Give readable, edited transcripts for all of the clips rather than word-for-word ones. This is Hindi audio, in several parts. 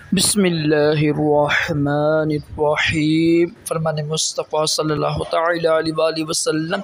बिस्मिल्लाहिर्रहमानिर्रहीम। फरमान मुस्तफ़ा सल्लल्लाहु तआला अलैहि वसल्लम,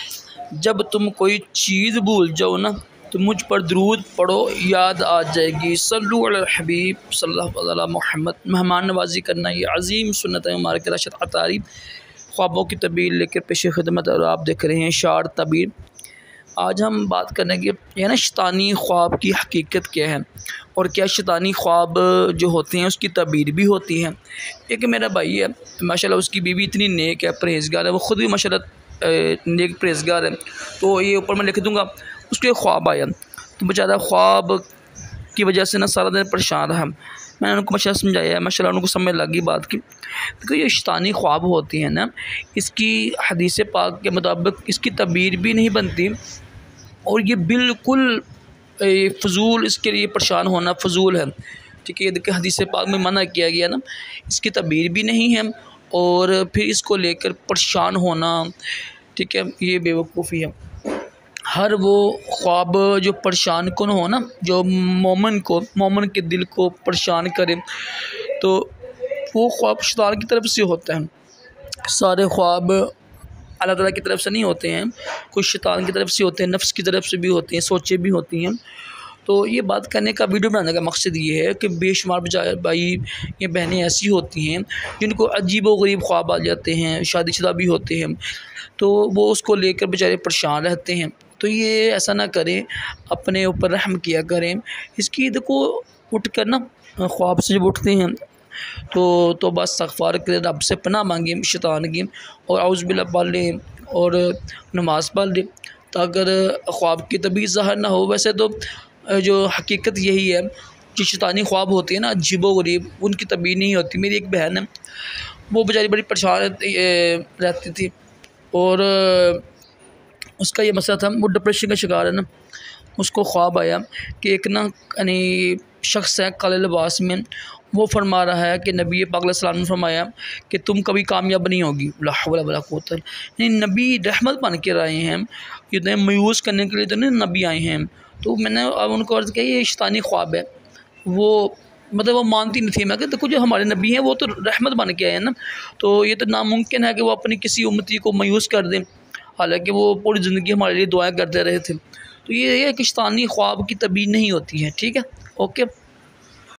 जब तुम कोई चीज़ भूल जाओ ना तो मुझ पर दरूद पढ़ो, याद आ जाएगी। सल्लु अलल हबीब सल्लल्लाहु अलैहि मोहम्मद। मेहमान नवाजी करना ये अजीम सुन्नत है हमारे राशिद अतारी। ख्वाबों की तबीर लेकर पेश खिदमत और आप देख रहे हैं शार तबीर। आज हम बात करेंगे यह ना शैतानी ख्वाब की हकीकत क्या है और क्या शैतानी ख्वाब जो होते हैं उसकी तबीर भी होती है। एक मेरा भाई है माशाल्लाह, उसकी बीवी इतनी नेक है, परहेज़गार है, वो ख़ुद भी माशाल्लाह नेक परहेज़गार है। तो ये ऊपर मैं लिख दूँगा। उसके ख्वाब आया तो बेचारा ख्वाब की वजह से ना सारा दिन परेशान रहा। मैंने उनको माशाल्लाह समझाया, माशाल्लाह उनको समझ लगी बात की। देखो ये शैतानी ख्वाब होती है ना, इसकी हदीस पाक के मुताबिक इसकी तबीर भी नहीं बनती और ये बिल्कुल फ़जूल, इसके लिए परेशान होना फ़जूल है। ठीक है, देखिए हदीस पाक में मना किया गया ना, इसकी तबीर भी नहीं है और फिर इसको लेकर परेशान होना, ठीक है, ये बेवकूफ़ी है। हर वो ख्वाब जो परेशान कौन हो ना, जो मोमन के दिल को परेशान करे, तो वो ख्वाब शैतान की तरफ से होता है। सारे ख्वाब अल्लाह ताला की तरफ से नहीं होते हैं, कुछ शैतान की तरफ से होते हैं, नफ्स की तरफ से भी होती हैं, सोचें भी होती हैं। तो ये बात करने का, वीडियो बनाने का मकसद ये है कि बेशुमार भाई ये बहनें ऐसी होती हैं जिनको अजीब व गरीब ख्वाब आ जाते हैं, शादीशुदा भी होते हैं, तो वो उसको लेकर बेचारे परेशान रहते हैं। तो ये ऐसा ना करें, अपने ऊपर रहम किया करें। इसकी देखो उठ कर ना, ख्वाब से जब उठते हैं तो बस इस्तग़फ़ार करें, रब से पनाह मांगे शैतान की, और औज़ु बिल्लाह पढ़ लें और नमाज़ पढ़ लें ताकि ख्वाब की तबीर ज़ाहिर ना हो। वैसे तो जो हकीकत यही है, जो शैतानी ख्वाब होती है ना अजीबो-गरीब, उनकी तबीर नहीं होती। मेरी एक बहन है, वो बेचारी बड़ी परेशान रहती थी और उसका ये मसला था, वो डिप्रेशन का शिकार है ना। उसको ख्वाब आया कि एक ना यानी शख्स है काले लिबास में, वो फरमा रहा है कि नबी पाक अलैहि सलाम ने फरमाया कि तुम कभी कामयाब नहीं होगी। ला हौला वला कुव्वता, यानी नबी रहमत बन के आए हैं, ये तो मायूस करने के लिए तो नहीं नबी आए हैं। तो मैंने अब उनको अर्ज़ किया ये शैतानी ख्वाब है। वो मतलब वो मानती नहीं थी। मैं कि देखो जो हमारे नबी हैं वो तो रहमत बन के आए हैं ना, तो ये तो नामुमकिन है कि वो अपनी किसी उम्मती को मायूस कर दें, हालांकि वो पूरी ज़िंदगी हमारे लिए दुआएं करते रहे थे। तो ये है कि शैतानी ख्वाब की तबीर नहीं होती है। ठीक है, ओके।